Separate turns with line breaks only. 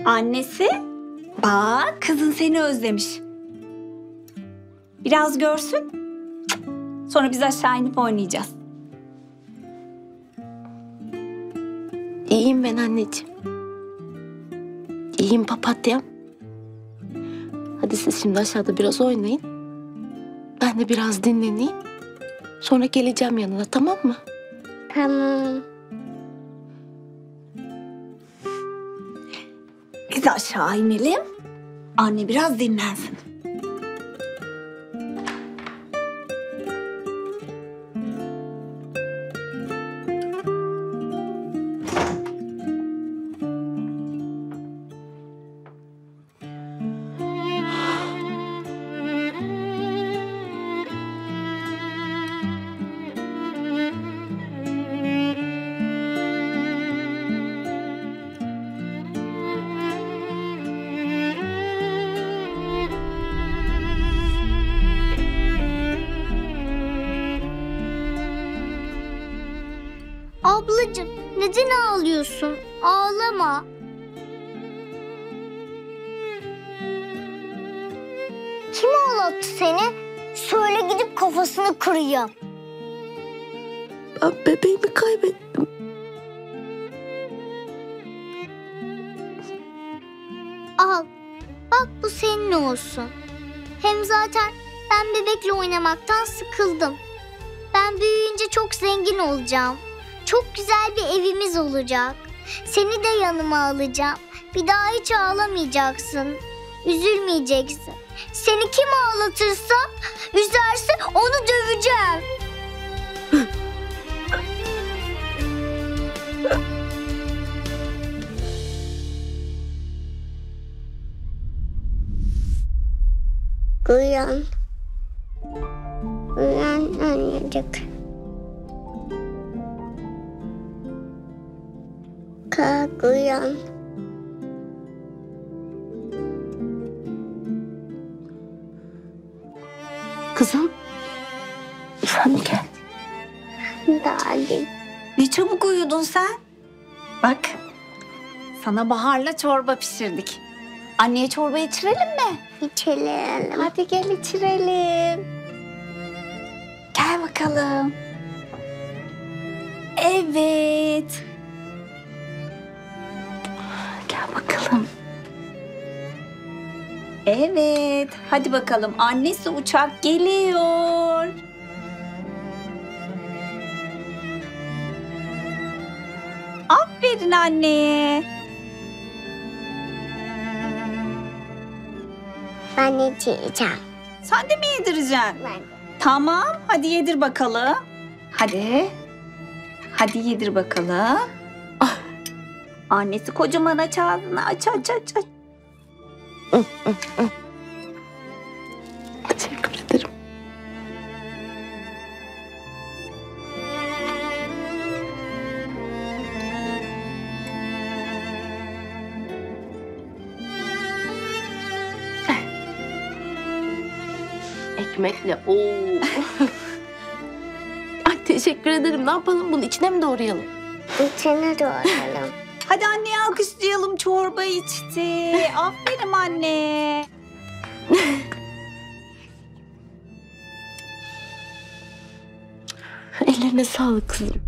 Annesi, bak kızın seni özlemiş. Biraz görsün. Sonra biz aşağı inip oynayacağız.
İyiyim ben anneciğim. İyiyim papatyam. Hadi siz şimdi aşağıda biraz oynayın. Ben de biraz dinleneyim. Sonra geleceğim yanına, tamam mı?
Tamam.
Biz aşağı inelim. Anne biraz dinlensin.
Ablacığım neden ağlıyorsun? Ağlama. Kim ağlattı seni? Söyle gidip kafasını kırayım.
Ben bebeğimi kaybettim.
Al. Bak bu senin olsun. Hem zaten ben bebekle oynamaktan sıkıldım. Ben büyüyünce çok zengin olacağım. Çok güzel bir evimiz olacak. Seni de yanıma alacağım. Bir daha hiç ağlamayacaksın. Üzülmeyeceksin. Seni kim ağlatırsa, üzerse onu döveceğim. Uyan. Uyan annecik. Kalk uyan.
Kızım, sen mi geldin?
Geldim.
Ne çabuk uyudun sen. Bak, sana Bahar'la çorba pişirdik. Anneye çorba içirelim mi?
İçelim.
Hadi gel içirelim. Gel bakalım. Evet.
Gel bakalım.
Evet. Hadi bakalım. Annesi uçak geliyor. Aferin anneye.
Ben içeceğim.
Sen de mi yedireceksin?
Ben.
Tamam. Hadi yedir bakalım. Hadi. Hadi yedir bakalım. Ah. Annesi kocaman aç ağzını. Aç aç aç aç.
Teşekkür ederim. Ekmekle. Oo. Ay teşekkür ederim. Ne yapalım? Bunu içine mi doğrayalım?
İçine doğrayalım.
Hadi anneye alkışlayalım. Çorba içti. Aferin anne.
Ellerine sağlık kızım.